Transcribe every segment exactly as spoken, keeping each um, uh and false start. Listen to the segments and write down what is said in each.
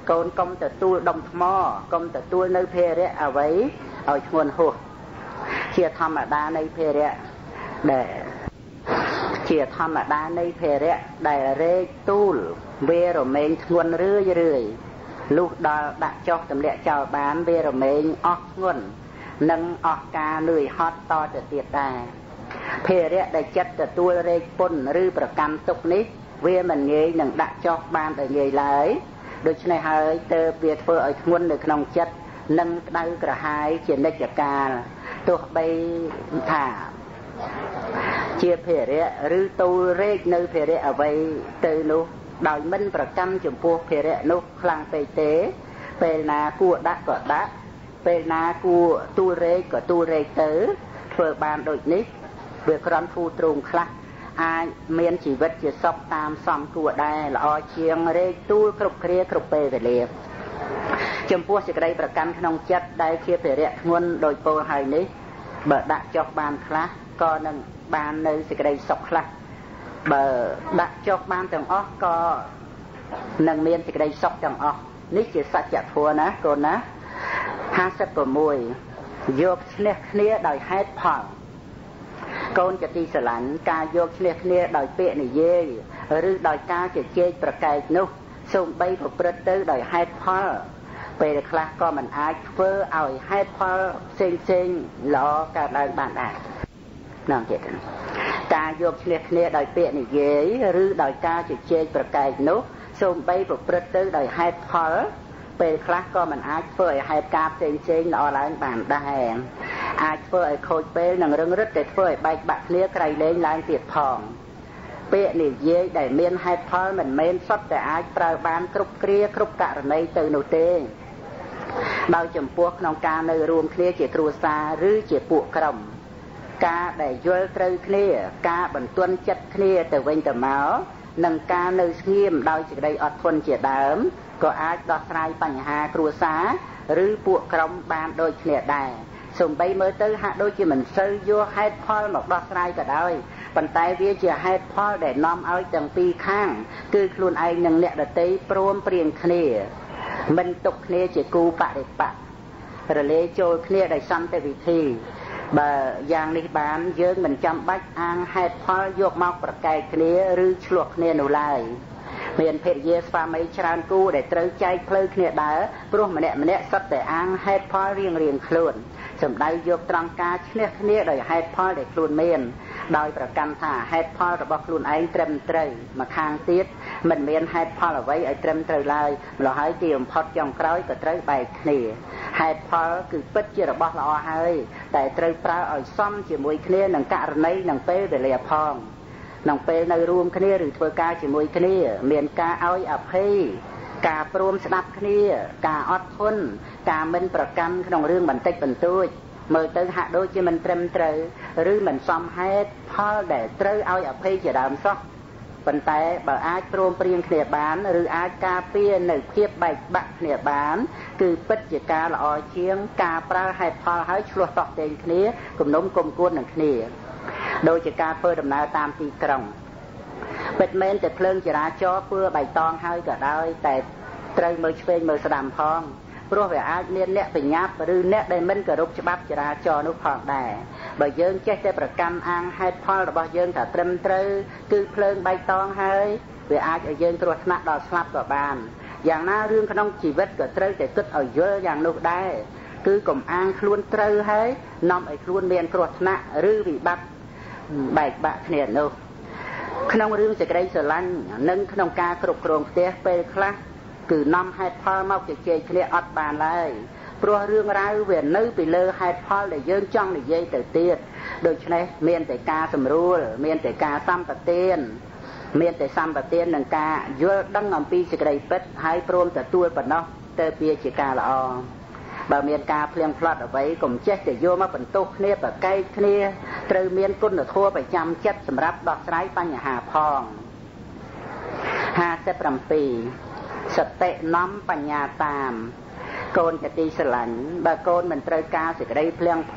កូនកុំទទួលដុំថ្មកុំទទួលនៅភារៈអ្វីឲ្យធ្ងន់ហួសជាធម្មតានៃភារៈដែលជាធម្មតានៃភារៈដែលរែកទូលវារមែងធ្ងន់រឿយរឿយលុះដល់ដាក់ចុះទម្លាក់ចោលបានវារមែងអស់ធ្ងន់និងអស់ការលឿយហត់តទៅទៀតដែរភារៈដែលចិត្តទទួលរែកពុនឬប្រកាន់ទុកនេះវាមិនងាយនឹងដាក់ចុះបានដោយងាយឡើយដូច្នេះហើយទើបវាធ្វើឲ្យធ្ងន់នៅក្នុងចិត្តនិងក្តៅក្រហាយជានិច្ចកាលទោះបីថាជាភារៈឬទូលរែកនៅភារៈអ្វីទៅនោះដោយមិនប្រកាន់ចំពោះភារៈនោះខ្លាំងពេកទេពេលណាគួរដាក់ក៏ដាក់ពេលណាគួរទូលរែកក៏ទូលរែកទៅធ្វើបានដូចនេះវាក្រំធូរទ្រូងខ្លះអាចមានជីវិតជាសុខតាមសំគួរដែរល្អជាងរែកទូលគ្រប់គ្រាគ្រប់ពេលវេលាចំពោះសេចក្តីប្រកាន់ក្នុងចិត្តដែលជាភារៈធ្ងន់ដោយពោលហើយនេះបើដាក់ចុះបានខ្លះក៏នឹងបាននៅសេចក្តីសុខខ្លះបើដាក់ចុះបានទាំងអស់ក៏នឹងមានសេចក្តីសុខទាំងអស់នេះជាសច្ចធម៌ណាកូនណាហាសិប៦យកឈ្នះគ្នាដោយហេតុផលកូនជាទីស្រឡាញ់ការយកឈ្នះគ្នាដោយពាក្យនិយាយឬដោយការជជែកប្រកែកនោះសូម្បីប្រព្រឹត្តទៅដោយហេតុផលពេលខ្លះក៏មិនអាចធ្វើឲ្យហេតុផលផ្សេងផ្សេងល្អកើតឡើងបានដែរនាំទៀតការយកឈ្នះគ្នាដោយពាក្យនិយាយឬដោយការជជែកប្រកែកនោះសូម្បីប្រព្រឹត្តទៅដោយហេតុផលពេលខ្លះក៏មិនអាចធ្វើឲ្យហេតុការផ្សេងផ្សេងល្អឡើងបានដែរអាចធ្វើឲ្យខូចពេលនិងរឹងរិតតែធ្វើឲ្យបែកបាក់គ្នាក្រៃលែងឡើងទៀតផងពាក្យនិយាយដែលមានហេតុផលមិនមែនសុទ្ធតែអាចប្រើបានគ្រប់គ្រាគ្រប់ករណីទៅនោះទេដោយចំពោះក្នុងការនៅរួមគ្នាជាគ្រួសារឬជាពួកក្រុមការដែលយល់ត្រូវគ្នាការបន្ទន់ចិត្តគ្នាទៅវិញទៅមកនិងការនៅស្ងៀមដោយសេចក្តីអត់ធន់ជាដើមក៏អាចដោះស្រាយបញ្ហាគ្រួសារឬពួកក្រុមបានដូចគ្នាដែរសូម្បីមើលទៅហាក់ដូចជាមិនសូវយកហេតុផលមកដោះស្រាយក៏ដោយប៉ុន្តែវាជាហេតុផលដែលនាំឲ្យទាំងពីរខាងគឺខ្លួនឯងនិងអ្នកដទៃព្រមព្រៀងគ្នាមិនទុកគ្នាជាគូបរិបត្តិរលាយចូលគ្នាដោយសន្តិវិធីបើយ៉ាងនេះបានយើងមិនចាំបាច់អាងហេតុផលយកមកប្រកែកគ្នាឬឆ្លោះគ្នានោះឡើយមានភរិយាស្វាមីច្រើនគូដែលត្រូវចែកផ្លូវគ្នាដើរព្រោះម្នាក់ម្នាក់សុទ្ធតែអាងហេតុផលរៀងរៀងខ្លួនសម្ដៅយកត្រង់ការឈ្នះគ្នាដោយហេតុផលដែលខ្លួនមានដោយប្រកាន់ថាហេតុផលរបស់ខ្លួនឯងត្រឹមត្រូវមកខាងទៀតមិនមានហេតុផលអ្វីឲ្យត្រឹមត្រូវឡើយម្ល៉េះហើយទីបំផុតចុងក្រោយក៏ត្រូវបែកគ្នាហេតុផលគឺពិតជារបស់ល្អហើយតែត្រូវប្រើឲ្យសមជាមួយគ្នានឹងករណីនិងពេលវេលាផងក្នុងពេលនៅរួមគ្នាឬធ្វើការជាមួយគ្នាមានការឲ្យអភ័យការព្រមស្ដាប់គ្នាការអត់ធន់ការមិនប្រកាន់ក្នុងរឿងបន្តិចបន្តួចមើលទៅហាក់ដូចជាមិនត្រឹមត្រូវឬមិនសមហេតុផលដែលត្រូវឲ្យអភ័យជាដើមសោះប៉ុន្តែបើអាចព្រមព្រៀងគ្នាបានឬអាចការពារនៅភាពបែកបាក់គ្នាបានគឺពិតជាការល្អជាងការប្រើហេតុផលឲ្យឆ្លោះតោះតែងគ្នាគំនុំគុំគួននឹងគ្នាដោយជាការធ្វើដំណើរតាមទីក្រុងពិតមែនតែភ្លើងចរាចរណ៍ពឿបៃតងហើយក៏ដោយតែត្រូវមើលឆ្វេងមើលស្ដាំផងព្រោះវាអាចមានអ្នកបញ្ញាប់ឬអ្នកដែលមិនគោរពច្បាប់ចរាចរណ៍នោះផងដែរបើយើងចេះតែប្រកាន់អាងហេតុផលរបស់យើងថាត្រឹមត្រូវគឺភ្លើងបៃតងហើយវាអាចឲ្យយើងគ្រោះថ្នាក់ដល់ស្លាប់ក៏បានយ៉ាងណារឿងក្នុងជីវិតក៏ត្រូវតែគិតឲ្យយល់យ៉ាងនោះដែរគឺកុំអាងខ្លួនត្រូវហើយនាំឲ្យខ្លួនមានគ្រោះថ្នាក់ឬវិបត្តិបែកបាក់គ្នានោះក្នុងរឿងសេចក្តីស្រឡាញ់និងក្នុងការគ្រប់គ្រងផ្ទះពេលខ្លះគឺនាំហេតុផលមកជជែកគ្នាអត់បានឡើយព្រោះរឿងរ៉ាវវានៅពីលើហេតុផលដែលយើងចង់និយាយទៅទៀតដូច្នេះមានតែការសម្រួលមានតែការសម្បទានមានតែសម្បទាននឹងការយល់ដឹងអំពីសេចក្តីពិតហើយព្រមទទួលប៉ុណ្ណោះទៅវាជាការល្អបើមានការភ្លៀងផ្លាត់អ្វីកុំចេះតែយកមកបន្ទោសគ្នាប្រកែកគ្នាត្រូវមានគុណធម៌ប្រចាំចិត្តសម្រាប់ដោះស្រាយបញ្ហាផងហាសិប៧សតិនាំបញ្ញាតាមកូនជាទីស្រឡាញ់បើកូនមិនត្រូវការសេចក្តីភ្លៀងផ្លាត់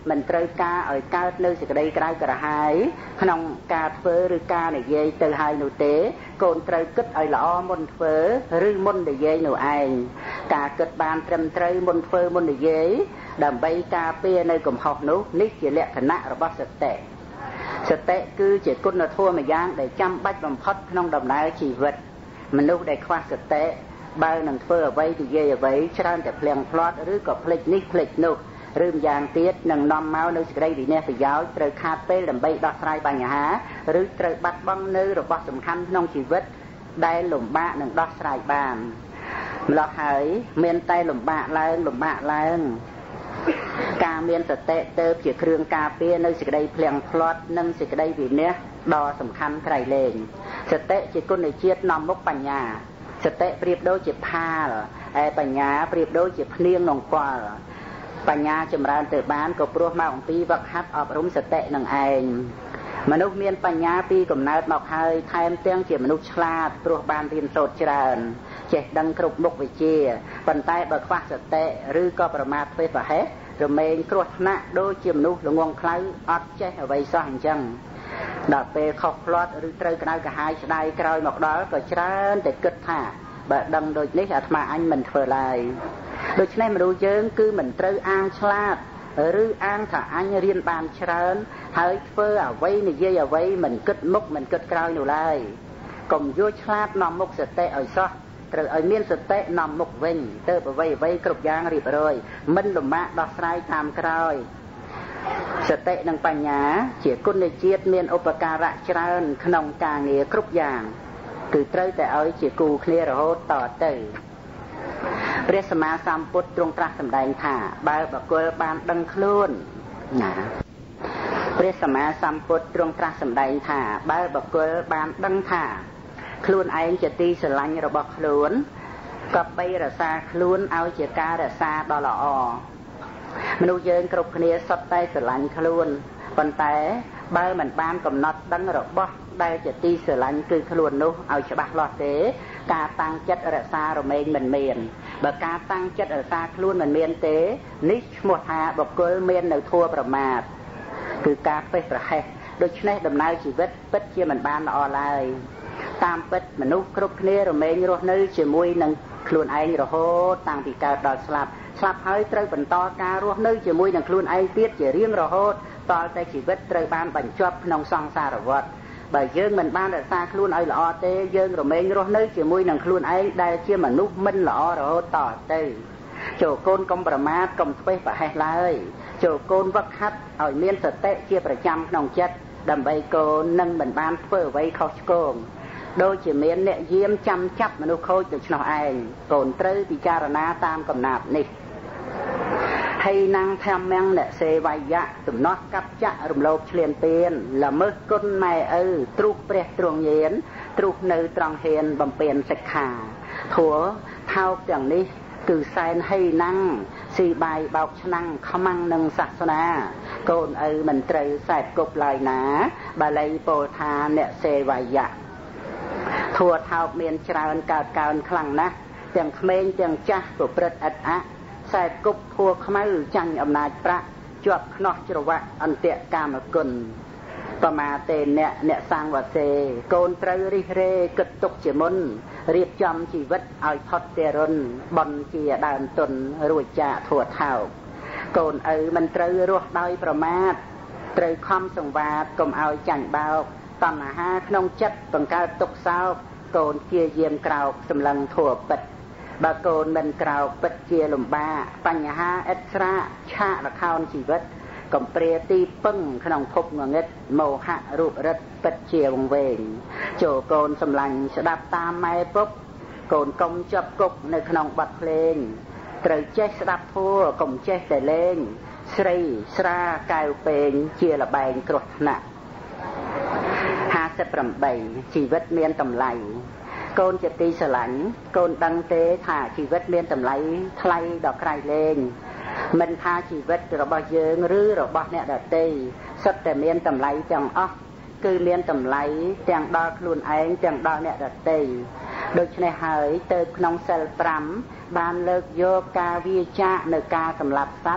មិនត្រូវការឲ្យកើតនៅសេចក្តីក្រៅក្រហាយក្នុងការធ្វើឬការនិយាយទៅហើយនោះទេកូនត្រូវគិតឲ្យល្អមុនធ្វើឬមុននិយាយនោះឯងការគិតបានត្រឹមត្រូវមុនធ្វើមុននិយាយដើម្បីការពារនៅកំហុសនោះនេះជាលក្ខណៈរបស់សតិសតិគឺជាគុណធម៌មួយយ៉ាងដែលចាំបាច់បំផុតក្នុងដំណើរជីវិតមនុស្សដែលខ្វះសតិបើនឹងធ្វើអ្វីនិយាយអ្វីច្រើនតែភ្លៀងផ្្លាត់ឬក៏ភ្លេចនេះភ្លេចនោះឬម្យ៉ាងទៀតនឹងនាំមកនៅសេចក្តីវិនាសប្រយោជន៍ត្រូវខាតពេលដើម្បីដោះស្រាយបញ្ហាឬត្រូវបាត់បង់នៅរបស់សំខាន់ក្នុងជីវិតដែលលំបាកនឹងដោះស្រាយបានម្ល៉េះហើយមានតែលំបាកឡើងលំបាកឡើងការមានសតិទៅជាគ្រឿងការពារនៅសេចក្តីភ្លៀងផ្្លាត់និងសេចក្តីវិនាសដ៏សំខាន់ក្រៃលែងសតិជាគុណជាតិនាំមុខបញ្ញាសតិប្រៀបដូចជាផាលឯបញ្ញាប្រៀបដូចជាភ្នៀងនង្គ័លបញ្ញាចម្រើនទៅបានក៏ព្រោះមកអំពីវឹកហាត់អប់រំសតិនឹងឯងមនុស្សមានបញ្ញាពីកំណើតមកហើយថែមទាំងជាមនុស្សឆ្លាតព្រោះបានរៀនសូត្រច្រើនចេះដឹងគ្រប់មុខវិជ្ជាប៉ុន្តែបើខ្វះសតិឬក៏ប្រមាថធ្វេសប្រហែសរមែងគ្រោះថ្នាក់ដូចជាមនុស្សល្ងងខ្លៅអត់ចេះអ្វីសោះអញ្ចឹងដល់ពេលខុសផ្លាត់ឬត្រូវក្តៅក្រហាយស្ដាយក្រោយមកដល់ក៏ច្រើនតែគិតថាបើដឹងដូចនេះអាត្មាអញមិនធ្វើឡើយដូច្នេះមនុស្សយើងគឺមិនត្រូវអាងឆ្លាតឬអាងថាអញរៀនបានច្រើនហើយធ្វើអ្វីនិយាយអ្វីមិនគិតមុខមិនគិតក្រោយនោះឡើយកុំយកឆ្លាតនាំមុខសតិឲ្យសោះត្រូវឲ្យមានសតិនាំមុខវិញទៅអ្វីអ្វីគ្រប់យ៉ាងរៀបរយមិនលំបាកដោះស្រាយតាមក្រោយសតិនិងបញ្ញាជាគុណជាតិមានឧបការៈច្រើនក្នុងការងារគ្រប់យ៉ាងគឺត្រូវតែឲ្យជាគូគ្នារហូតតទៅព្រះសម្មាសម្ពុទ្ធទ្រង់ត្រាស់សម្ដែងថាបើបុគ្គលបានដឹងខ្លួនណាព្រះសម្មាសម្ពុទ្ធទ្រង់ត្រាស់សម្ដែងថាបើបុគ្គលបានដឹងថាខ្លួនឯងជាទីស្រឡាញ់របស់ខ្លួនក៏បីរក្សាខ្លួនឲ្យជាការរក្សាដ៏ល្អមនុស្សយើងគ្រប់គ្នាសុទ្ធតែស្រឡាញ់ខ្លួនប៉ុន្តែបើមិនបានកំណត់ដឹងរបស់ដែលជាទីស្រឡាញ់គឺខ្លួននោះឲ្យច្បាស់លាស់ទេការតាំងចិត្តរក្សារមែងមិនមានបើការតាំងចិត្តរក្សាខ្លួនមិនមានទេនេះឈ្មោះថាបុគ្គលមាននៅធัวប្រមាទគឺការពេះប្រហែសដូច្នេះដំណើរជីវិតពិតជាមិនបានល្អឡើយតាមពិតមនុស្សគ្រប់គ្នារមែងរស់នៅជាមួយនឹងខ្លួនឯងរហូតតាំងពីកើតដល់ស្លាប់ស្លាប់ហើយត្រូវបន្តការរស់នៅជាមួយនឹងខ្លួនឯងទៀតជារៀងរហូតតលតែជីវិតត្រូវបានបញ្ចប់ក្នុងសង្សារវដ្តបើយើងមិនបានរក្សាខ្លួនឲ្យល្អទេយើងរមែងរស់នៅជាមួយនឹងខ្លួនឯងដែលជាមនុស្សមិនល្អរហូតតទៅចូលកូនកុំប្រមាទកុំធ្វេសប្រហែសឡើយចូលកូនវឹកហាត់ឲ្យមានសតិជាប្រចាំក្នុងចិត្តដើម្បីកូននឹងមិនបានធ្វើអ្វីខុសឆ្គងដូចជាមានអ្នកយាមចាំចាប់មនុស្សខូចដូច្នោះឯងកូនត្រូវពិចារណាតាមកំណាប់នេះហើយណាំងធម្មំអ្នកសេវយៈទំនាស់កັບចៈរំលោភឆ្លៀនពៀនល្មើសគុណម៉ែឪទ្រុះព្រះទ្រង់ញៀនទ្រុះនៅត្រង់ហ៊ានបំពេញសិក្ខាធัวថោកទាំងនេះគឺសែនហីណាំងស៊ីបាយបោកឆ្នាំងខ្មាំងនឹងសាសនាកូនឪមិនត្រូវសែបគប់ឡើយណាបាលីពោលថាអ្នកសេវយៈធัวថោកមានច្រើនកើតកើនខ្លាំងណាស់ទាំងក្មេងទាំងចាស់ប្រព្រឹត្តឥតអាក់ខ្សែគប់ធัวខ្មៅចាញ់អំណាចប្រាក់ជាប់ខ្នោះច្រវាក់អន្តៈកាមគុណបមាទេអ្នកអ្នកសាងវសេកូនត្រូវរិះរេគិតទុកជាមុនរៀបចំជីវិតឲ្យផុតទេរុនបន់ជាដើមទុនរួចចាកធัวថោកកូនឪមិនត្រូវរស់ដោយប្រមាទត្រូវខំសង្វាតកុំឲ្យចាញ់បោកតណ្ហាក្នុងចិត្តបង្កើតទុក្ខសោកកូនជាយាមក្រោកសម្លឹងធัวពិតបើកូនមិនក្រោកពិតជាលំបាកបញ្ហាឥតស្រាកឆាកលខោនជីវិតកំព្រាទីពឹងក្នុងភពងងឹតមោហៈរូបរិទ្ធពិតជាវង្វេងចូលកូនសម្លាញ់ស្ដាប់តាមម៉ែពុកកូនកុំជាប់គុកនៅក្នុងបទភ្លេងត្រូវចេះស្ដាប់ធัวកុំចេះតែលេងស្រីស្រាកែវពេងជាលបែងគ្រោះថ្នាក់ហាសិបប្រាំជីវិតមានតម្លៃកូនជាទីស្រឡាញ់កូនដឹងទេថាជីវិតមានតម្លៃថ្លៃដល់ក្រៃលែងមិនថាជីវិតរបស់យើងឬរបស់អ្នកដទៃសុទ្ធតែមានតម្លៃទាំងអស់គឺមានតម្លៃទាំងដល់ខ្លួនឯងទាំងដល់អ្នកដទៃដូច្នេះហើយទៅក្នុងសិលប្រាំបានលើកយកការវាចាកនៅការសម្លាប់សត្វ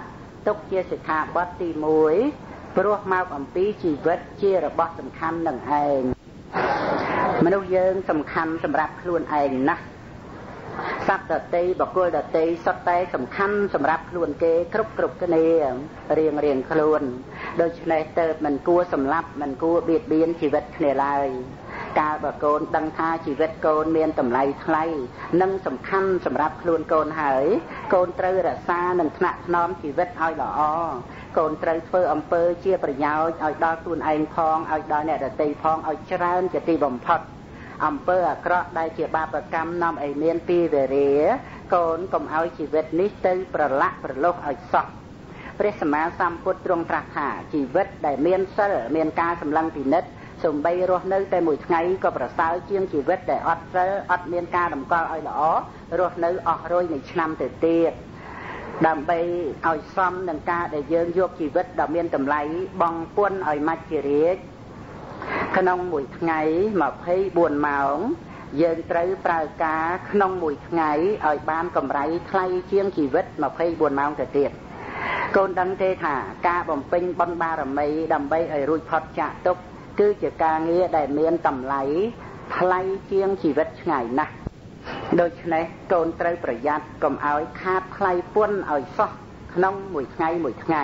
ទុកជាសិក្ខាបទទីមួយព្រោះមកអំពីជីវិតជារបស់សំខាន់នឹងឯងមនុស្សយើងសំខាន់សម្រាប់ខ្លួនឯងណាស់សត្វដតីបុគ្គលដតីសុទ្ធតែសំខាន់សម្រាប់ខ្លួនគេគ្រប់គ្រប់គ្នារៀងរៀងខ្លួនដូច្នេះទៅមិនគួរសម្លាប់មិនគួរបៀតបៀនជីវិតគ្នាឡើយកាលបើកូនដឹងថាជីវិតកូនមានតម្លៃថ្លៃនិងសំខាន់សម្រាប់ខ្លួនកូនហើយកូនត្រូវរក្សានិងថ្នាក់ថ្នមជីវិតឲ្យល្អកូនត្រូវធ្វើអំពើជាប្រយោជន៍ឲ្យដល់ខ្លួនឯងផងឲ្យដល់អ្នកដទៃផងឲ្យច្រើនជាទីបំផុតអំពើអាក្រក់ដែលជាបាបកម្មនាំឲ្យមានពីវេរាកូនកុំឲ្យជីវិតនេះទៅប្រឡាក់ប្រឡោះឲ្យសោះព្រះសម្មាសម្ពុទ្ធទ្រង់ត្រាស់ថាជីវិតដែលមានសិលមានការសម្លឹងពិនិត្យសូម្បីរស់នៅតែមួយថ្ងៃក៏ប្រសើរជាងជីវិតដែលអត់សិលអត់មានការតម្កល់ឲ្យល្អរស់នៅអស់រយនៃឆ្នាំទៅទៀតដើម្បីឲ្យសមនឹងការដែលយើងយកជីវិតដ៏មានតម្លៃបង់ពន្ធឲ្យមច្ចិរាជក្នុងមួយថ្ងៃម្ភៃបួនម៉ោងយើងត្រូវប្រើការក្នុងមួយថ្ងៃឲ្យបានកម្រៃថ្លៃជាងជីវិតម្ភៃបួនម៉ោងទៅទៀតកូនដឹងទេថាការបំពេញបុណ្យបារមីដើម្បីឲ្យរួចផុតចាកទុក្ខគឺជាការងារដែលមានតម្លៃថ្លៃជាងជីវិតឆ្ងាយណាស់ដូច្នេះកូនត្រូវប្រយ័ត្នកុំឲ្យខាតថ្លៃពន្ធឲ្យសោះក្នុងមួយថ្ងៃមួយថ្ងៃ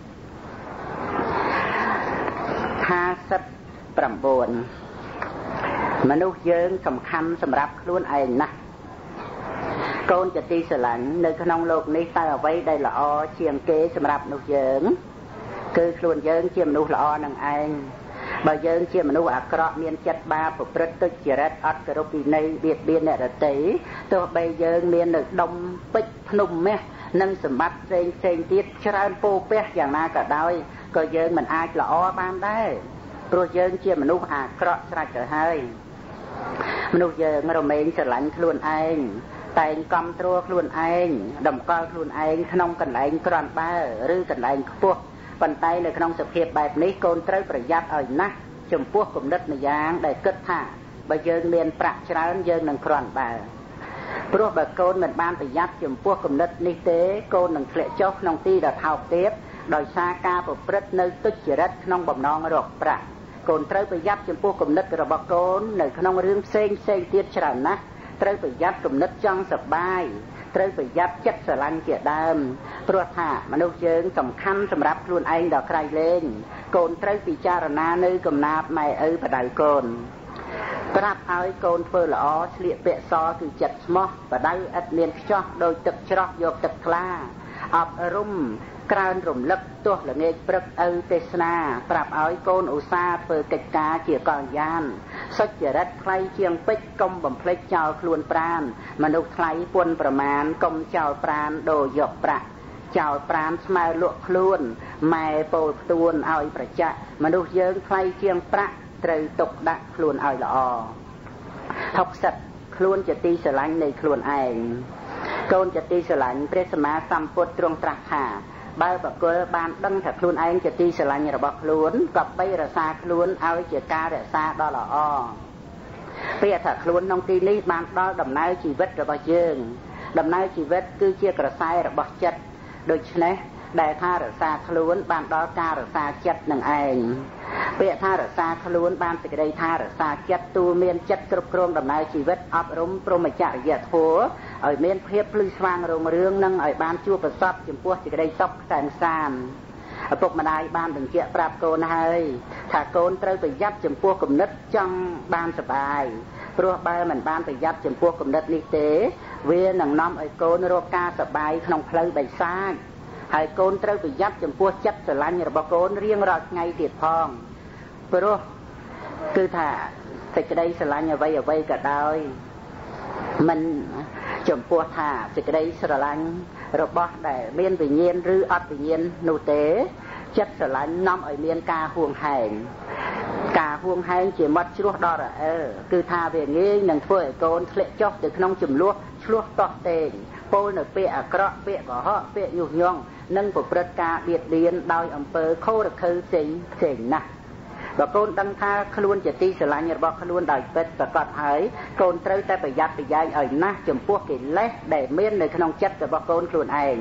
ថាសិតប្រាំបួនមនុស្សយើងសំខាន់សម្រាប់ខ្លួនឯងណាស់កូនជាទីស្រឡាញ់នៅក្នុងโลกនេះតើអ្វីដែលល្អជាងគេសម្រាប់មនុស្សយើងគឺខ្លួនយើងជាមនុស្សល្អនឹងឯងបើយើងជាមនុស្សអាក្រក់មានចិត្តបាបប្រព្រឹត្តទុច្ចរិតអត់គោរពវិន័យបៀតបៀនអ្នកដទៃទោះបីយើងមាននៅដុំពេជ្រភ្នំមាសនិងសម្បត្តិផ្សេងផ្សេងទៀតច្រើនពោពះយ៉ាងណាក៏ដោយក៏យើងមិនអាចល្អបានដែរព្រោះយើងជាមនុស្សអាក្រក់ស្រេចទៅហើយមនុស្សយើងរមែងស្រឡាញ់ខ្លួនឯងតែងកំត្រួតខ្លួនឯងតម្កល់ខ្លួនឯងក្នុងកន្លែងក្រាន់បើឬកន្លែងខ្ពស់ប៉ុន្តែនៅក្នុងសភាពបែបនេះកូនត្រូវប្រយ័ត្នឲ្យណាស់ចំពោះគំនិតម្យ៉ាងដែលគិតថាបើយើងមានប្រាក់ច្រើនយើងនឹងក្រាន់បើព្រោះបើកូនមិនបានប្រយ័ត្នចំពោះគំនិតនេះទេកូននឹងធ្លាក់ចុះក្នុងទីដ៏ថោកទាបដោយសារការប្រព្រឹត្តនៅទុច្ចរិតក្នុងបំណងរកប្រាក់កូនត្រូវប្រយ័ត្នចំពោះគំនិតរបស់កូននៅក្នុងរឿងផ្សេងផ្សេងទៀតច្រើនណាស់ត្រូវប្រយ័ត្នគំនិតចង់សប្បាយត្រូវប្រយ័ត្នចិត្តស្រឡាញ់ជាដើមព្រោះថាមនុស្សយើងសំខាន់សម្រាប់ខ្លួនឯងដល់ក្រៃលែងកូនត្រូវពិចារណានៅកំណាព្យម៉ែឪបដៅកូនប្រាប់ឲ្យកូនធ្វើល្អស្លៀកពាក់សគឺចិត្តស្មោះបដៅឥតមានខ្ចោះដោយទឹកច្រោះយកទឹកថ្លាអប់រំក្រើនរំលឹកទោះល្ងាចព្រឹកឪទេសនាប្រាប់ឲ្យកូនឧស្សាហ៍ធ្វើកិច្ចការជាកល្យានសុចរិតថ្លៃជាងពេជ្រកុំបំភ្លេចចោលខ្លួនប្រាណមនុស្សថ្លៃពន្ធប្រមាណកុំចោលប្រាណដូរយកប្រាក់ចោលប្រាណស្មើលក់ខ្លួនម៉ែពោលផ្ទួនឲ្យប្រចាក់មនុស្សយើងថ្លៃជាងប្រាក់ត្រូវទុកដាក់ខ្លួនឲ្យល្អថុកសិតខ្លួនជាទីស្រឡាញ់នៃខ្លួនឯងកូនជាទីស្រឡាញ់ព្រះសម្មាសម្ពុទ្ធទ្រង់ត្រាស់ថាបើបុគ្គលបានដឹងថាខ្លួនឯងជាទីស្រឡាញ់របស់ខ្លួនក៏បីរក្សាខ្លួនឲ្យជាការរក្សាដ៏ល្អពាក្យថាខ្លួនក្នុងទីនេះបានដល់ដំណើរជីវិតរបស់យើងដំណើរជីវិតគឺជាក្រសែរបស់ចិត្តដូច្នេះដែលថារក្សាខ្លួនបានដល់ការរក្សាចិត្តនឹងឯងពាក្យថារក្សាខ្លួនបានសេចក្តីថារក្សាចិត្តទូលមានចិត្តគ្រប់គ្រងដំណើរជីវិតអប់រំព្រហ្មចរិយធម៌ឲ្យមានភាពភ្លឺស្វាងរុងរឿងនិងឲ្យបានជួបប្រសពចំពោះសេចក្តីសុខសែនសានឪពុកម្ដាយបានបញ្ជាក់ប្រាប់កូនហើយថាកូនត្រូវប្រយ័ត្នចំពោះគំនិតចង់បានសុបាយព្រោះបើមិនបានប្រយ័ត្នចំពោះគំនិតនេះទេវានឹងនាំឲ្យកូនរកការសុបាយក្នុងផ្លូវបិសាចហើយកូនត្រូវប្រយ័ត្នចំពោះចិត្តស្រឡាញ់របស់កូនរៀងរាល់ថ្ងៃទៀតផងព្រោះគឺថាសេចក្តីស្រឡាញ់អ្វីអ្វីក៏ដោយមិនចំពោះថាសេចក្តីស្រឡាញ់របស់ដែលមានវិញ្ញាណឬអត់វិញ្ញាណនោះទេចិត្តស្រឡាញ់នាំឲ្យមានការហួងហែងការហួងហែងជាមាត់ជ្រោះដល់រអិលគឺថាវាងាយនឹងធ្វើឲ្យកូនធ្លាក់ចុះទៅក្នុងចំនួនឆ្លោះតោះតេងពោលនៅពាក្យអាក្រក់ពាក្យកុហកពាក្យញុះញង់និងប្រព្រឹត្តការបៀតបៀនដោយអំពើខុសរខើផ្សេងផ្សេងណាស់បើកូនដឹងថាខ្លួនជាទីស្រឡាញ់របស់ខ្លួនដោយពិតប្រកបហើយកូនត្រូវតែប្រយ័ត្នប្រយែងឲ្យណាស់ចំពោះកិលេសដែលមាននៅក្នុងចិត្តរបស់កូនខ្លួនឯង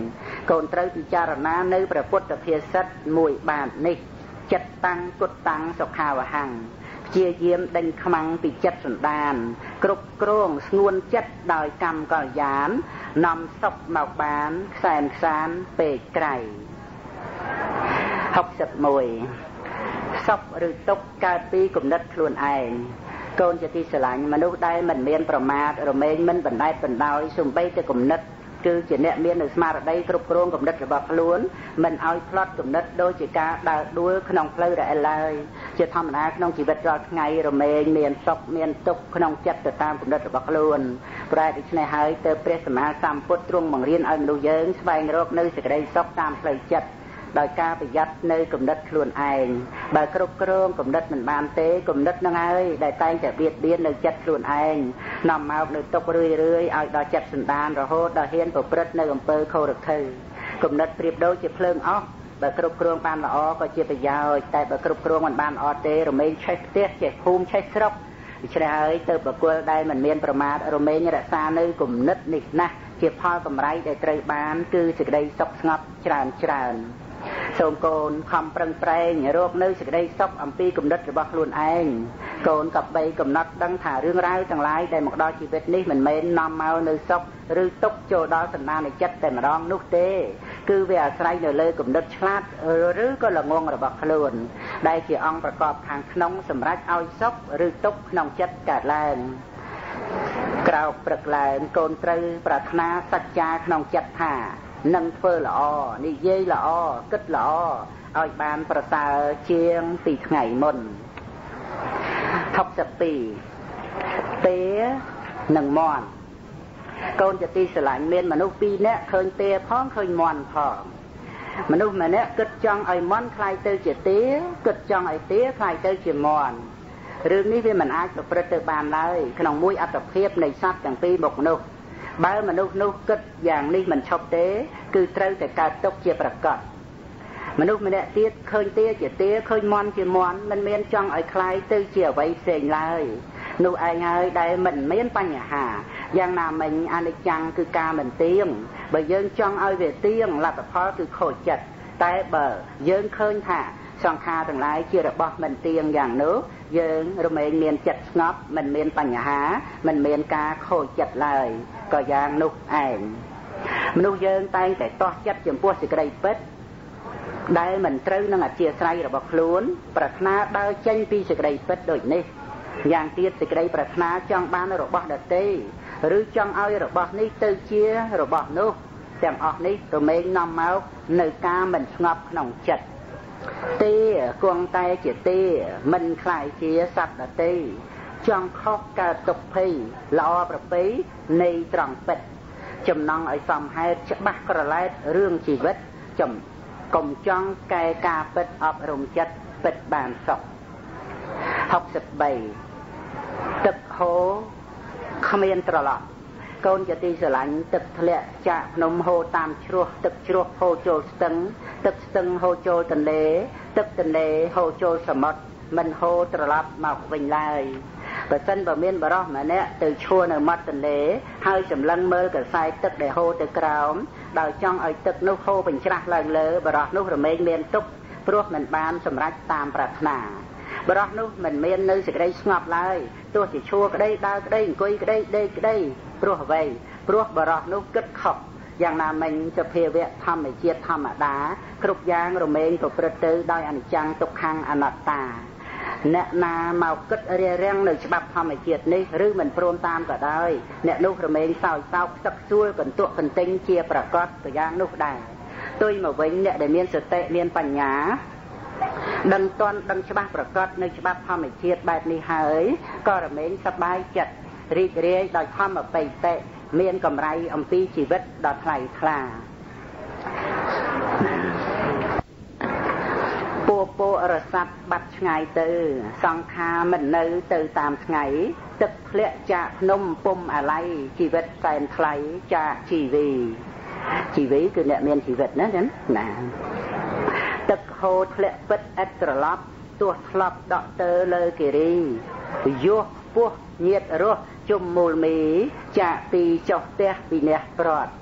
កូនត្រូវពិចារណានៅព្រះពុទ្ធភាសិតមួយបាននេះចិត្តតាំងគុតតាំងសុខាវហੰព្យាយាមដេញខ្មាំងពីចិត្តសន្តានគ្រប់គ្រងស្ងួនចិត្តដោយកម្មកល្យាននាំសុខមកបានខ្សែនខ្សានពេកក្រៃហកសិបមួយសុខឬទុក្ខកើតពីគំនិតខ្លួនឯងកូនជាទីស្រឡាញ់មនុស្សដែលមិនមានប្រមាទរមែងមិនបណ្ដែតបណ្ដោយសំបីតែគំនិតគឺជាអ្នកមាននៅស្មារតីគ្រប់គ្រងគំនិតរបស់ខ្លួនមិនឲ្យផ្លត់គំនិតដូចជាការដើរដួលក្នុងផ្លូវរអិលឡើយជាធម្មតាក្នុងជីវិតរាល់ថ្ងៃរមែងមានសុខមានទុក្ខក្នុងចិត្តទៅតាមគំនិតរបស់ខ្លួនប្រែដូច្នេះហើយទើបព្រះសម្មាសម្ពុទ្ធទ្រង់បង្រៀនឲ្យមនុស្សយើងស្វែងរកនៅសេចក្តីសុខតាមផ្លូវចិត្តដោយការប្រយ័ត្ននៅគំនិតខ្លួនឯងបើគ្រប់គ្រងគំនិតមិនបានទេគំនិតនឹងហើយដែលតែងតែបៀតបៀននៅចិត្តខ្លួនឯងនាំមកនៅទុក្ខរឿយរឿយឲ្យដល់ចិត្តសន្តានរហូតដល់ហ៊ានប្រព្រឹត្តនៅអំពើខុសរខើគំនិតប្រៀបដូចជាភ្លើងអស់បើគ្រប់គ្រងបានល្អក៏ជាប្រយោជន៍តែបើគ្រប់គ្រងមិនបានល្អទេរមែងឆេះផ្ទះចេះភូមិឆេះស្រុកដូច្នេះហើយទៅបុគ្គលដែលមិនមានប្រមាទរមែងរក្សានៅគំនិតនេះណាស់ជាផលកម្រៃដែលត្រូវបានគឺសេចក្តីសុខស្ងប់ច្រើនច្រើនសូមកូនខំប្រឹងប្រែងរកនៅសេចក្តីសុខអំពីគំនិតរបស់ខ្លួនឯងកូនក៏បីកំណត់ដឹងថារឿងរ៉ាវទាំងឡាយដែលមកដល់ជីវិតនេះមិនមែននាំមកនៅសុខឬទុក្ខចូលដល់សន្តានចិត្តតែម្ដងនោះទេគឺវាអាស្រ័យនៅលើគំនិតឆ្លាតឬក៏ល្ងងរបស់ខ្លួនដែលជាអង្គប្រកបខាងក្នុងសម្រាប់ឲ្យសុខឬទុក្ខក្នុងចិត្តកើតឡើងក្រោកព្រឹកឡើងកូនត្រូវប្រាថ្នាសច្ចាក្នុងចិត្តថានឹងធ្វើល្អនិយាយល្អគិតល្អឲ្យបានប្រសើរជាងពីថ្ងៃមុនថប់សិបពីរទេនិងមន់កូនជាទីស្រឡាញ់មានមនុស្សពីរនាក់ឃើញទេផងឃើញមន់ផងមនុស្សម្នាក់គិតចង់ឲ្យមន់คล้ายទៅជាទេគិតចង់ឲ្យទេคล้ายទៅជាមន់រឿងនេះវាមិនអាចប្រព្រឹត្តទៅបានឡើយក្នុងមួយអត្តភាពនៃសត្វទាំងពីរមុខនោះបើមនុស្សនោះគិតយ៉ាងនេះមិនឈប់ទេគឺត្រូវតែកើតទុក្ខជាប្រកបមនុស្សម្នាក់ទៀតឃើញទេជាទេឃើញមន់ជាមន់មិនមានចង់ឲ្យคล้ายទៅជាអ្វីផ្សេងឡើយនោះឯងហើយដែលមិនមានបញ្ហាយ៉ាងណាមិញអនិច្ចំគឺការមិនទៀងបើយើងចង់ឲ្យវាទៀងលទ្ធផលគឺខូចចិត្តតែបើយើងឃើញថាសង្ខារទាំងឡាយជារបស់មិនទៀងយ៉ាងនោះយើងរមែងមានចិត្តស្ងប់មិនមានបញ្ហាមិនមានការខូចចិត្តឡើយក៏យ៉ាងនោះឯងមនុស្សយើងតែងតែទាស់ចិត្តចំពោះសេចក្តីពិតដែលមិនត្រូវនឹងអធិស្ស្រ័យរបស់ខ្លួនប្រាថ្នាដើរចេញពីសេចក្តីពិតដូចនេះយ៉ាងទៀតសេចក្តីប្រាថ្នាចង់បានរបស់ដទៃឬចង់ឲ្យរបស់នេះទៅជារបស់នោះទាំងអស់នេះរមែងនាំមកនៅការមិនស្ងប់ក្នុងចិត្តទេគង់តែជាទេមិនខ្លាយជាសត្វដទៃចង់ខុសកើតទុក្ខភ័យល្អប្រពៃនៃត្រង់ពិតចំណងឲ្យសមហេតុច្បាស់ក្រឡែតរឿងជីវិតចំកុំចង់កែការពិតអប់រំចិត្តពិតបានសុខហកសិបបីទឹកហូរគ្មានត្រឡប់កូនជាទីស្រឡាញ់ទឹកធ្លាក់ចាក់ភ្នំហូរតាមជ្រោះទឹកជ្រោះហូរចូលស្ទឹងទឹកស្ទឹងហូរចូលទន្លេទឹកទន្លេហូរចូលសមុទ្រមិនហូរត្រឡប់មកវិញឡើយបើសិនបើមានបរិសម្នាក់ទៅឈរនៅមាត់ទន្លេហើយសម្លឹងមើលកសែទឹកដែលហូរទៅក្រោមដោយចង់ឲ្យទឹកនោះហូរបញ្ច្រាស់ឡើងលើបរិសនោះរមែងមានទុក្ខព្រោះមិនបានសម្រេចតាមប្រាថ្នាបរិសនោះមិនមាននៅសេចក្តីស្ងប់ឡើយទោះជាឈរក្តីដើរក្តីអង្គុយក្តីដេកក្តីព្រោះអ្វីព្រោះបរិសនោះគិតខុសយ៉ាងណាមិញសភាវៈធម្មជាតិធម្មតាគ្រប់យ៉ាងរមែងប្រព្រឹត្តទៅដោយអនិច្ចំទុក្ខំអនត្តាអ្នកណាមកគិតរារាំងនៅច្បាប់ធម្មជាតិនេះឬមិនព្រមតាមក៏ដោយអ្នកនោះរមែងសោយសោកស្ឹកសួលកន្ទក់កន្ទិញជាប្រកបទៅយ៉ាងនោះដែរទុយមកវិញអ្នកដែលមានសតិមានបញ្ញាដឹងតន់ដឹងច្បាស់ប្រកបនៅច្បាប់ធម្មជាតិបែបនេះហើយក៏រមែងសប្បាយចិត្តរីករាយដោយធម្មបិតិមានកម្រៃអំពីជីវិតដ៏ថ្លៃថ្លាពោពោរស័ព្ទបាត់ឆ្ងាយទៅសង្ខារមិននៅទៅតាមថ្ងៃទឹកធ្លាក់ចាកភ្នំពុំអាល័យជីវិតសែនថ្លៃចាកជីវីជីវីគឺអ្នកមានជីវិតណាចឹងណាទឹកហូរធ្លាក់ពិតឥតត្រឡប់ទោះធ្លាប់ដកទៅលើគិរីយោពោះញាតរស់ជុំមូលមីចាកទីចុះផ្ទះពីអ្នកប្រត់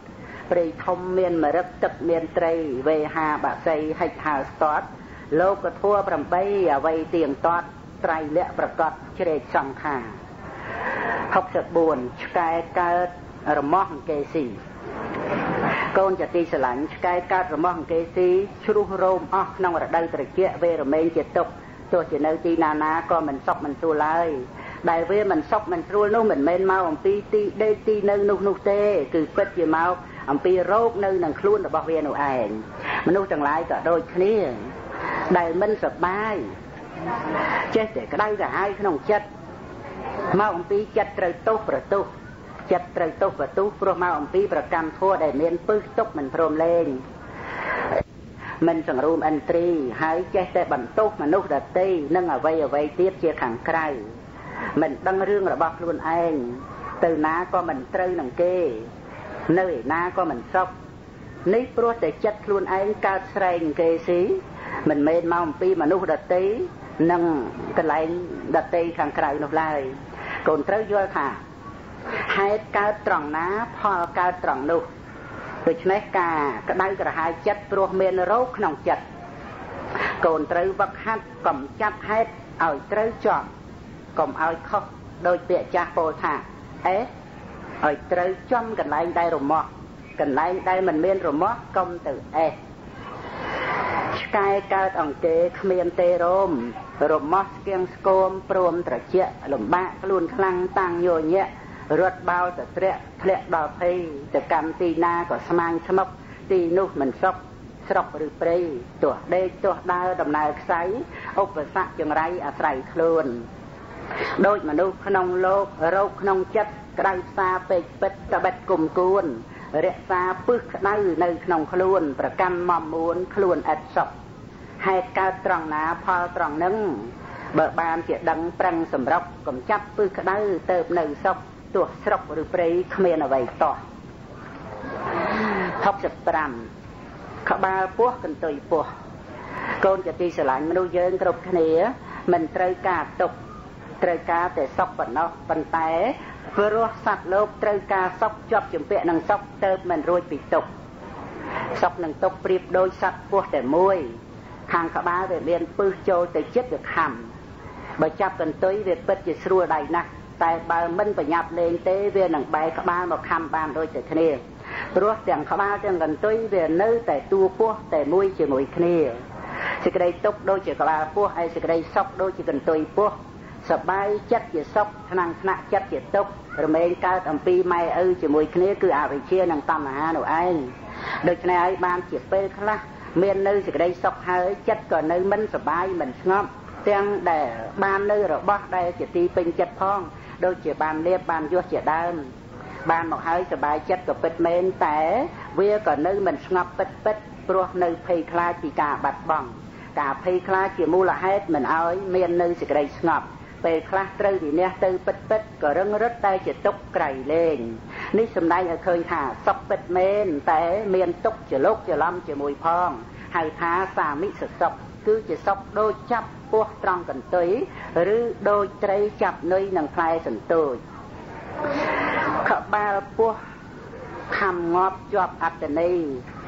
ព្រៃធំមានមរឹកទឹកមានត្រីវេហាបាសីហិចហាស្ទាត់លោកធัวប្រាំបីអវ័យទៀងទាត់ត្រៃលក្ខប្រកបជ្រែកសង្ខារហុកសិបបួនឆ្កែកើតរមាស់អង្គេស៊ីកូនចទីស្រឡាញ់ឆ្កែកើតរមាស់អង្គេស៊ីជ្រុះរោមអស់ក្នុងរដូវត្រជាក់វេរមែងជាទុកទោះជានៅទីណាណាក៏មិនសុខមិនស្រួលឡើយដែលវាមិនសុខមិនស្រួលនោះមិនមែនមកអំពីទីដេកទីនៅនោះនោះទេគឺពិតជាមកអំពីរោគនៅនឹងខ្លួនរបស់វានោះឯងមនុស្សទាំងឡាយក៏ដូចគ្នាដែលមិនសប្បាយចេះតែក្តៅក្រហាយក្នុងចិត្តមកអំពីចិត្តត្រូវទោសប្រទោសចិត្តត្រូវទោសប្រទោសព្រោះមកអំពីប្រកម្មធัวដែលមានពឹសទុកមិនព្រមលេងមិនសង្រួមឥន្ទ្រីហើយចេះតែបន្ទោសមនុស្សដទៃនិងអ្វីអ្វីទៀតជាខាងក្រៅមិនដឹងរឿងរបស់ខ្លួនឯងទៅណាក៏មិនត្រូវនឹងគេនៅឯណាក៏មិនសុខនេះព្រោះតែចិត្តខ្លួនឯងកើតស្រែងគេស៊ីមិនមែនមកអំពីមនុស្សដទៃនិងកន្លែងដទៃខាងក្រៅនោះឡើយកូនត្រូវយល់ថាហេតុកើតត្រង់ណាផលកើតត្រង់នោះដូច្នេះការក្តៅក្រហាយចិត្តព្រោះមានរោគក្នុងចិត្តកូនត្រូវវឹកហាត់កំចាត់ហេតុឲ្យត្រូវជាប់កុំឲ្យខុសដោយពាក្យចាស់ពោលថាអេឲ្យត្រូវចំកន្លែងដែលរមាស់កន្លែងដែលមិនមានរមាស់កុំទៅអេឆ្កែកើតអង្គេគ្មានទេរោមរមាស់ស្គៀងស្គមព្រមត្រជាក់លំបាកខ្លួនខ្លាំងតាំងញញែករត់បោតត្រាក់ធ្លាក់ដល់ភ័យទៅកម្មទីណាក៏ស្មាញស្មុកទីនោះមិនសុខស្រុកឬព្រៃទោះដេកទោះដើរដំណើរខ្សែឧបសគ្គចង្រៃអាស្រ័យខ្លួនដូចមនុស្សក្នុងโลกរោគក្នុងចិត្តក្តៅផ្សាពេកពិតតបិតគុំគួនរក្សាពឹសក្តៅនៅក្នុងខ្លួនប្រកាន់មមួនខ្លួនឥតសុខហេតុកើតត្រង់ណាផលត្រង់នឹងបើបានជាដឹងប្រឹងសម្រាប់កំចាត់ពឹសក្តៅទៅនៅសុខទោះស្រុកឬព្រៃគ្មានអ្វីតោះហុកសិបប្រាំក្បាលពោះកន្ទុយពោះកូនជាទីស្រឡាញ់មនុស្សយើងគ្រប់គ្នាមិនត្រូវការទុកត្រូវការតែសុខប៉ុណ្ណោះប៉ុន្តែព្រោះសត្វលោកត្រូវការសុខជាប់ជំពាក់នឹងសុខទៅមិនរួចពីទុកសុខនឹងទុកប្រៀបដូចសត្វពោះតែមួយខាងក្បាលវាមានពឹសចូលទៅចិត្តវាខំបើចាប់កន្ទុយវាពិតជាស្រួលដៃណាស់តែបើមិនប្រញាប់លេងទេវានឹងបែកក្បាលមកខំបានដូចតែគ្នាព្រោះទាំងក្បាលទាំងកន្ទុយវានៅតែតួពោះតែមួយជាមួយគ្នាសេចក្តីទុកដូចជាក្បាលពោះហើយសេចក្តីសុខដូចជាកន្ទុយពោះសបាយចិត្តជាសុខថ្នាំងថ្នាក់ចិត្តជាទុក្ខរមែងកើតអំពីម៉ែឪជាមួយគ្នាគឺអវិជ្ជានិងតណ្ហានោះឯងដូច្នេះហើយបានជាពេលខ្លះមាននៅសេចក្តីសុខហើយចិត្តក៏នៅមិនសបាយមិនស្ងប់ទាំងដែលបាននៅរបស់ដែលជាទីពេញចិត្តផងដូចជាបានលៀបបានយសជាដើមបានមកហើយសបាយចិត្តក៏ពិតមែនតែវាក៏នៅមិនស្ងប់ពិតពិតព្រោះនៅភ័យខ្លាចពីការបាត់បង់ការភ័យខ្លាចជាមូលហេតុមិនឲ្យមាននៅសេចក្តីស្ងប់ពេលខ្លះត្រូវវិនិច្ឆ័យទៅពិតពិតក៏រឹងរឹតតែជាទុកក្រៃលែងនេះសម្ដែងឲ្យឃើញថាសុខពិតមែនតែមានទុកច្រឡុកច្រឡំជាមួយផងហៅថាសាមិសសុខគឺជាសុខដូចចាប់ពោះត្រង់កន្ទុយឬដូចត្រីចាប់នុយនឹងផ្លែសន្ទូចក្បាលពោះខំងាប់ជាប់អត្តន័យ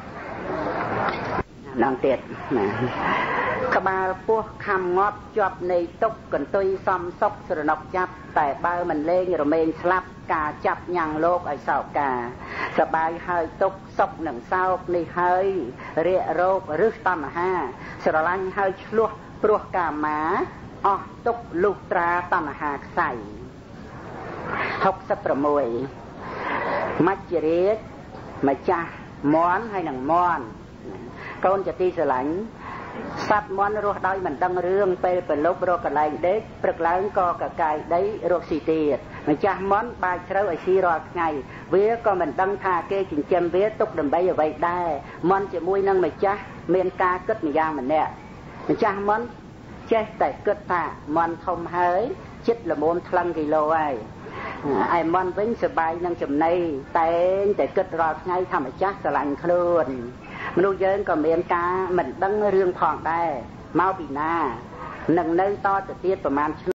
នឹងទៀតណាក្បាលពោះខំងាប់ជាប់នៃទុកកន្ទុយសំសុកស្រណុកចាប់តែបើមិនលេងរមែងស្លាប់ការចាប់ញ៉ាំងលោកឲ្យសោកការសបាយហើយទុកសុកនឹងសោកនេះហើយរាករោគរឹសតណ្ហាស្រឡាញ់ហើយឆ្លោះព្រោះកាមាអស់ទុកលុះត្រាតណ្ហាខ្សែហុកសិបប្រាំមួយមច្ចរាជម្ចាស់មន់ហើយនឹងមន់កូនជាទីស្រឡាញ់សត្វមន់រស់ដោយមិនដឹងរឿងពេលប្រលប់រកកន្លែងដេកព្រឹកឡើងក៏កកាយដីរកស៊ីទៀតម្ចាស់មន់បាចជ្រៅឲ្យស៊ីរាល់ថ្ងៃវាក៏មិនដឹងថាគេចិញ្ចឹមវាទុកដើម្បីអ្វីដែរមន់ជាមួយនឹងម្ចាស់មានការគិតម្យ៉ាងម្នាក់ម្ចាស់មន់ចេះតែគិតថាមន់ធំហើយចិត្តល្មមថ្លឹងគីឡូហើយឯមន់វិញសបាយនឹងចំណីតែងតែគិតរាល់ថ្ងៃថាម្ចាស់ស្រឡាញ់ខ្លួនមនុស្សយើងក៏មានការមិនដឹងរឿងផងដែរមកពីណានឹងនៅតទៅទៀតប្រមាណ